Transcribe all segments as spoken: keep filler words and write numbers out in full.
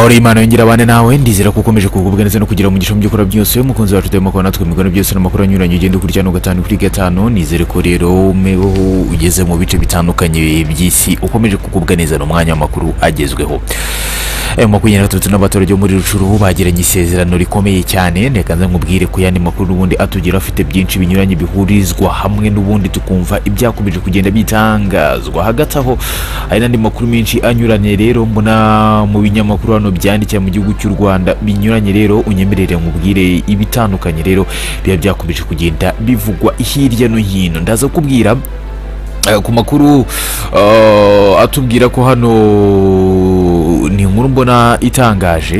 amahoro y'Imana yongera abane nawe ndizera ko ukomeje kugubwa neza no kugira umugisha mu byo ukora byose umukunzi wacu tema ko natwe migano byose n'amakuru anyuranye ugenda ukurikirana gatanu kuri gatanu nizere ko rero meho ugeze mu bice bitandukanye by'isi ukomeje kugubwa neza no mwanya w'amakuru agezweho. Ayo makumyabiri na gatatu n'abaturage muri Rucuru bagiranye isezerano rikomeye cyane nekanze nkubwire ko yandi makuru n'ubundi atugira afite byinshi binyuranye bihurizwa hamwe n'ubundi tukumva ibyakomeje kugenda bitangazwa. Hagati aho hari n'andi makuru menshi anyuranye rero mbona mu binyamakuru hano byandikira mu gihugu cy'u Rwanda binyuranye rero unyemerere nkubwire ibitandukanye rero biba byakomeje kugenda bivugwa hirya no hino. Ndaza kubwira ku makuru uh, atubwira ko hano ni inkuru mbona itangaje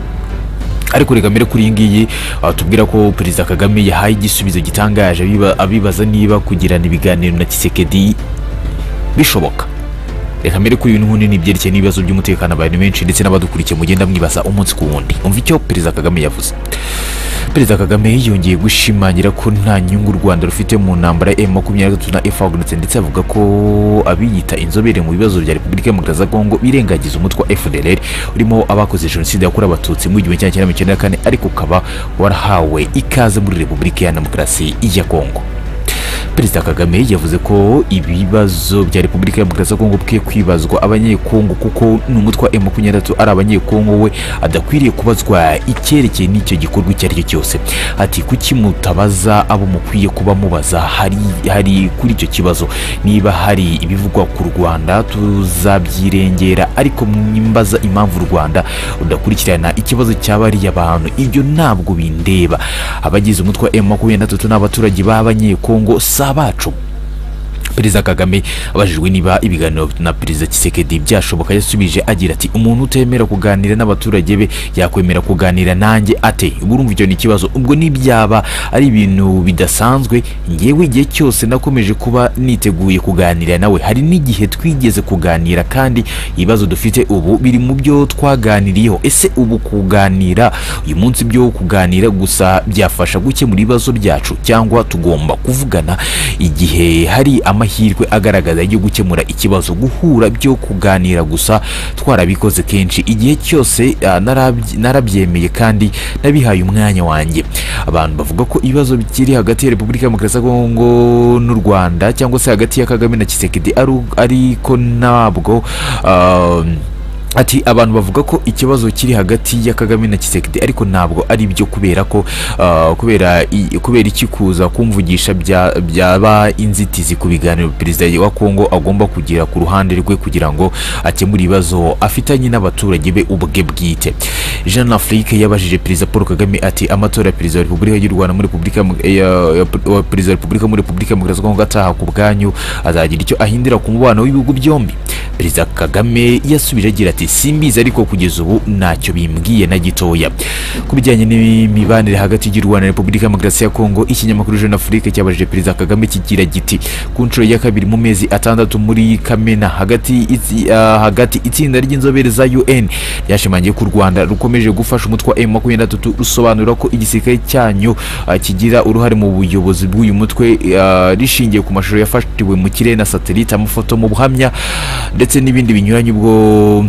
ariko reka mbere kuri ngiyi atubwira ko Perezida Kagame yahaye igisubizo gitangaje abibaza niba kugirana ibiganiro na Tshisekedi bishoboka. Reka mbere kuri ibintu nk'uni nibyerekeye n'ibibazo by'umutekano abantu benshi ndetse n'abadukurikiye mugenda mwibaza umunsi ku wundi. Umva icyo Perezida Kagame yavuze. Perezida Kagame yongeye gushimangira ko nta nyungu u Rwanda rufite mu ntambara ya makumyabiri na gatatu na F A R D ndetse avuga ko abiyita inzobere mu bibazo bya Repubulika ya Demokarasi ya Kongo birengagiza umutwe wa F D L R urimo abakoze jenoside yakorewe abatutsi mu gihumbi kimwe magana cyenda mirongo icyenda na kane ariko ukaba warahawe ikaze muri Repubulika ya Demokarasi ya Kongo. Perezida Kagame yavuze ko ibibazo bya Repubulika ya Demokarasi ya Kongo bwe kwibazwa abanyekongo kuko n'umutwe wa makumyabiri na gatatu ari abanyekongo we adakwiriye kubazwa icyerekeye n'icyo gikorwa icyo ari cyo cyose. Ati kuki mutabaza abo mukwiye kuba mubaza hari hari kuri icyo kibazo niba hari ibivugwa ku Rwanda tuzabyirengera ariko mwimbaza impamvu u Rwanda udakurikirana ikibazo cy'abari abantu ibyo ntabwo bindeba. Abagize umutwe wa makumyabiri na gatatu n'abaturage b'abanyekongo sabacu. Perezida Kagame abajijwe niba ibiganiro na Perezida Tshisekedi byashoboka yasubije agira ati umuntu utemera kuganira n'abaturage be yakwemera kuganira nanjye ate. Burumva icyo ni kibazo ubwo nibyaba ari ibintu bidasanzwe ngewe igihe cyose nakomeje kuba niteguye kuganira nawe. Hari n'igihe twigeze kuganira kandi ibibazo dufite ubu biri mu byo twaganiriyeho. Ese ubu kuganira uyu munsi byo kuganira gusa byafasha gukemura ibibazo byacu cyangwa tugomba kuvugana igihe hari amahirwe agaragaza yo gukemura ikibazo? Guhura byo kuganira gusa twarabikoze kenshi igihe cyose uh, narabyemeye kandi nabihaye umwanya wanjye. Abantu bavuga ko ibibazo bikiri hagati ya Repubulika ya Demokarasi ya Kongo n'u Rwanda cyangwa se hagati ya Kagame na Tshisekedi ariko ntabwo uh, ati abantu bavuga ko ikibazo kiri hagati ya Kagame na Tshisekedi ariko ntabwo ari byo kubera ko uh, kubera kubera ikikuza kumvugisha byaba inzitizi ku biganiro Perezida wa Kongo agomba kugira ku ruhande rwe kugira ngo akemure ibibazo afitanye n'abaturage be ubwe bwite. Jean Afrique yabajije Perezida Paul Kagame ati amatora ya Perezida wa Repubulika y'u Rwanda muri Repubulika ya Perezida wa Repubulika muri Repubulika ya Demokarasi ya Kongo ataha ku bwanyu azagira icyo ahindura ku mubano w'ibihugu byombi. Perezida Kagame yasubije agira ati simbizi ariko kugeza ubu ntacyo bimbwiye na gitoya. Kubijyanye n'imibanire hagati y'u Rwanda na Repubulika ya Demokarasi ya Kongo ikinyamakuru Jean Afrique cyabajije Perezida Kagame kigira giti ku nshuro ya kabiri mu mezi atandatu muri Kamena hagati uh, hagati itsinda ry'inzobere za U N yashimangiye ku Rwanda rukomeje gufasha umutwe wa makumyabiri na gatatu rusobanura ko igisirikare cyanyu uh, kigira uruhare mu buyobozi bw'uyu mutwe uh, rishingiye ku mashusho yafatiwe mu kirere na satellite amafoto mu buhamya ndetse n'ibindi binyuranye ubwo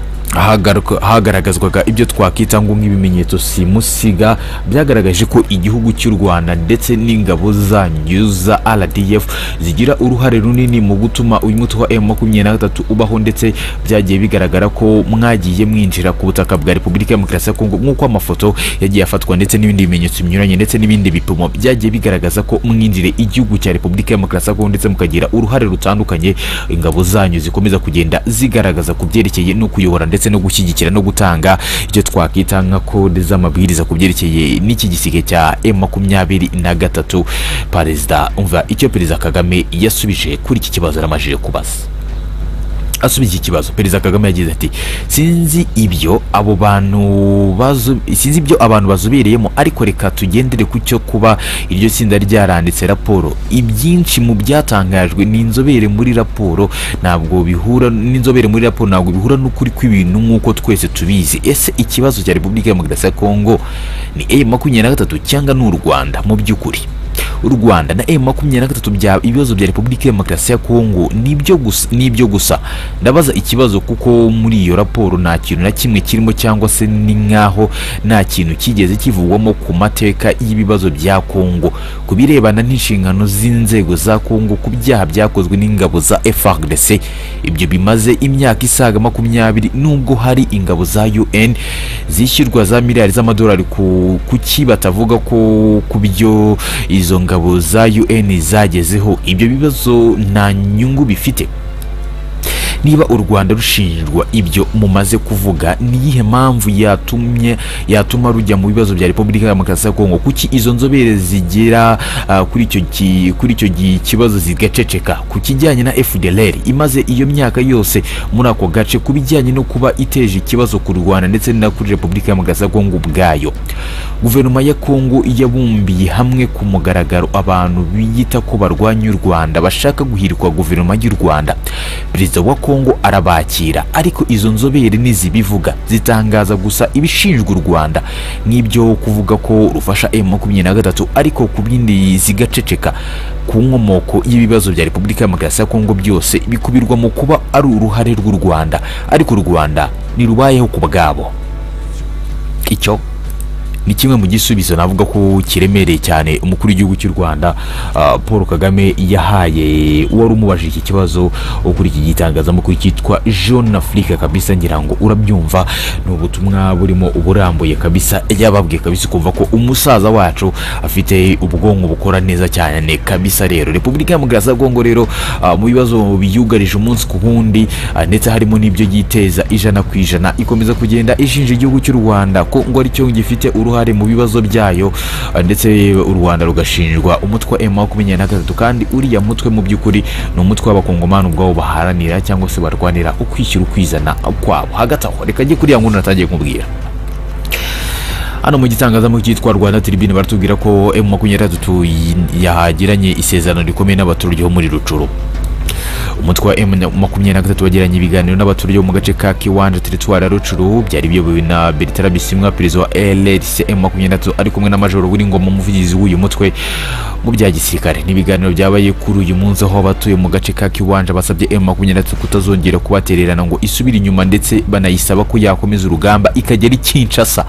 hagaragazwaga ibyo twakita ngo nk'ibimenyetso simusiga byagaragaje ko igihugu cy'u Rwanda ndetse n'ingabo zanyu za R D F zigira uruhare runini mu gutuma uyu mutwe wa makumyabiri na gatatu ubaho ndetse byagiye bigaragara ko mwagiye mwinjira ku butaka bwa Repubulika ya Demokarasi ya Kongo nk'uko amafoto yagiye afatwa ndetse n'ibindi bimenyetso binyuranye ndetse n'ibindi bipimo byagiye bigaragaza ko mwinjire igihugu cya Repubulika ya Demokarasi ya Kongo ndetse mukagira uruhare rutandukanye ingabo zanyu zikomeza kugenda zigaragaza ku byerekeye no kuyobora ndetse no gushyigikira no gutanga ibyo twakita nka kode z'amabwiriza ku byerekeye n'iki gisike cya makumyabiri na gatatu. Perezida umva icyo Perezida Kagame yasubije kuri iki kibazo aramajije kubaza. Asubiza ikibazo Perezida Kagame yagize ati sinzi ibyo abo bantu bazo sinzi ibyo abantu bazubereyemo ariko reka tugendere ku cyo kuba iryo tsinda ryaranditse raporo. Ibyinshi mu byatangajwe n'inzobere muri raporo ntabwo bihura n'inzobere muri raporo ntabwo bihura n'ukuri kw'ibintu nk'uko twese tubizi. Ese ikibazo cya Repubulika ya Demokarasi ya Kongo ni makumyabiri na gatatu cyangwa n'u Rwanda mu by'ukuri? u Rwanda na M makumyabiri na gatatu bya ibibazo bya Repubulika ya Demokarasi ya Kongo nibyo gusa nibyo gusa ndabaza ikibazo kuko muri iyo raporo nta kintu na kimwe kirimo cyangwa se ni nkaho nta kintu kigeze kivugwamo ku mateka y'ibibazo bya Kongo kubirebana n'inshingano z'inzego za Kongo ku byaha byakozwe n'ingabo za F A R D C ibyo bimaze imyaka isaga makumyabiri nubwo hari ingabo za U N zishyirwa za miliyari z'amadolari ku kuki batavuga ko kubyo izo ngabo za U N zagezeho ibyo bibazo nta nyungu bifite niba u Rwanda rushinjwa ibyo mumaze kuvuga niyihe mpamvu yatumye yatuma rujya mu bibazo bya Repubulika ya Demokarasi ya Kongo kuki izo nzobere zigera uh, kuri icyo kuri icyo kibazo zigaceceka ku kijyanye na F D L R imaze iyo myaka yose muri ako gace kubijyanye no kuba iteje ikibazo ku Rwanda ndetse na kuri Repubulika ya Demokarasi ya Kongo ubwayo guverinoma ya Kongo yabumbiye hamwe ku mugaragaro abantu biyita ko barwanya u Rwanda bashaka guhirikwa guverinoma y'u Rwanda perezida wa Kongo arabakira ariko izo nzobere nizibivuga zitangaza gusa ibishinjwa u Rwanda nk'ibyo kuvuga ko rufasha M makumyabiri na gatatu ariko ku bindi zigaceceka ku nkomoko y'ibibazo bya Repubulika ya Demokarasi ya Kongo byose bikubirwa mu kuba ari uruhare rw'u Rwanda ariko u Rwanda nirubayeho ku bwabo icyo ni kimwe mu gisubizo navuga ko kiremereye cyane umukuru w'igihugu cy'u Rwanda uh, Paul Kagame yahaye wari umubajije iki kibazo kuri iki gitangazamakuru cyitwa Jeune Afrique kabisa ngira ngo urabyumva n'ubutumwa burimo uburambuye kabisa yababwiye kabisa kumva ko umusaza wacu afite ubwonko bukora neza cyane kabisa rero Repubulika ya Demokarasi ya Kongo rero uh, mu bibazo biyugarije umunsi ku wundi uh, ndetse harimo n'ibyo yiteza ijana ku ijana ikomeza kugenda ishinja igihugu cy'u Rwanda ko ngo ari cyo gifite uruhare mu bibazo byayo ndetse u Rwanda rugashinjwa umutwe M makumyabiri na gatatu kandi uriya mutwe mu by'ukuri ni umutwe w'abakongomani ubwabo baharanira cyangwa se barwanira ukwishyira ukwizana kwabo hagati aho reka njye kuri ya nkuru natangiye kumubwira hano mu gitangazamakuru cyitwa Rwanda Tribune baratubwira ko M makumyabiri na gatatu yahagiranye isezerano rikomeye n'abaturage bo muri Rucuru umutwe wa M makumyabiri na gatatu wagiranye ibiganiro n'abaturage bo mu gace ka Kiwanja territoire Rucuru byari biyobowe na Bertrand Bisimwa perezida wa L R C M makumyabiri na gatatu ari kumwe na Major Ngoma umuvugizi w'uyu mutwe mu bya gisirikare n'ibiganiro byabaye kuri uyu munsi aho abatuye mu gace ka Kiwanja basabye M makumyabiri na gatatu kutazongera kubatererana ngo isubire inyuma ndetse banayisaba ko yakomeza urugamba ikagera Kinshasa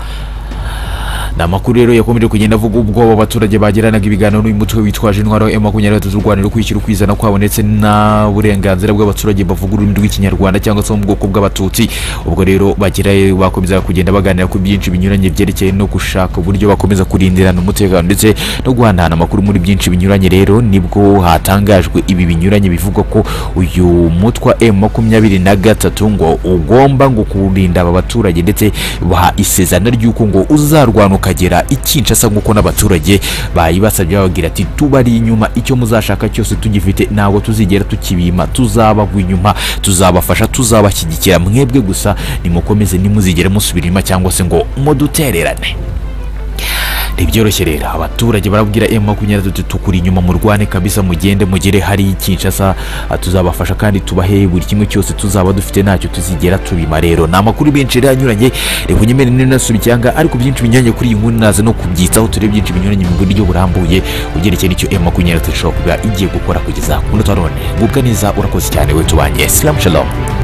na makuru rero yakomeje kugenda avuga ubwo abaturage bagiranaga ibiganiro n'uyu mutwe witwaje intwaro M makumyabiri na gatatu Rwanda kwishyira ukwizana kwabo ndetse na burenganzira bw'abaturage bavuga ururimi rw'ikinyarwanda cyangwa se mu bwoko bw'abatutsi ubwo rero bagira bakomeza kugenda baganira ku byinshi binyuranye byerekeye no gushaka uburyo bakomeza kurindirana umutekano ndetse no guhanahana amakuru muri byinshi binyuranye rero nibwo hatangajwe ibi binyuranye bivuga ko uyu mutwe M makumyabiri na gatatu ngo ugomba ngo kurinda aba baturage ndetse baha isezerano ry'uko ngo uzarwana kagera Kinshasa nguko n'abaturage bayibasabye bagira ati tubari inyuma icyo muzashaka cyose tugifite nawo tuzigera tukibima tuzabagwa inyuma tuzabafasha tuzabashyigikira mwebwe gusa nimukomeze nimuzigera musubira inyuma cyangwa se ngo mudutererane Nibyoroshye rero abaturage barabwira M makumyabiri na gatatu tukuri inyuma mu Rwanda kabisa mugende mugere hari Kinshasa tuzabafasha kandi tubahe buri kimwe cyose tuzaba dufite nacyo tuzigera tubima rero na makuru benshi ranyuranye reko nyemene n'inasubikanga ariko byinshi binyuranye kuri iyi nkuru naza no kubyitaho turebe byinshi binyuranye mu buryo burambuye ugerekeye nicyo M makumyabiri na gatatu shop igiye gukora kugeza ku munota none ngubwa neza urakoze cyane we tubanye Islam Shalom.